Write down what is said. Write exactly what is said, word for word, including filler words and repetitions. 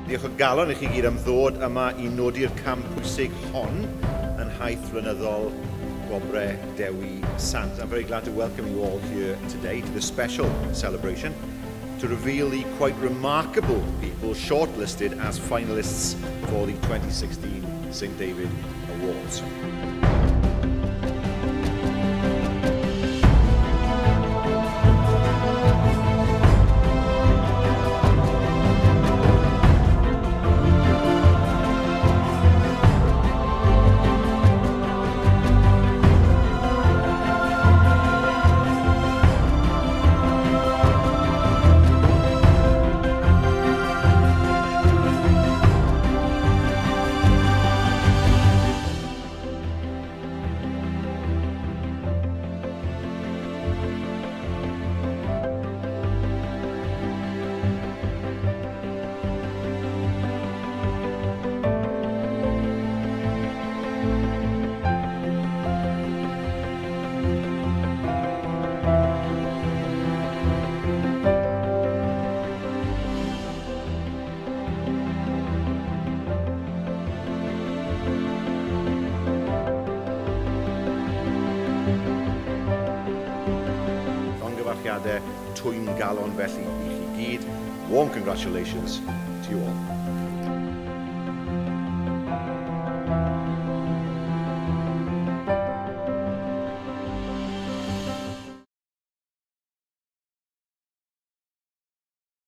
Diolch o galon i chi gyd am ddod yma i nodi'r cam pwysig hon yn haith flynyddol Gwobre Dewi Sant. I'm very glad to welcome you all here today to this special celebration to reveal the quite remarkable people shortlisted as finalists for the twenty sixteen St David Awards. Twym galon felly i chi gyd. Warm congratulations to you all.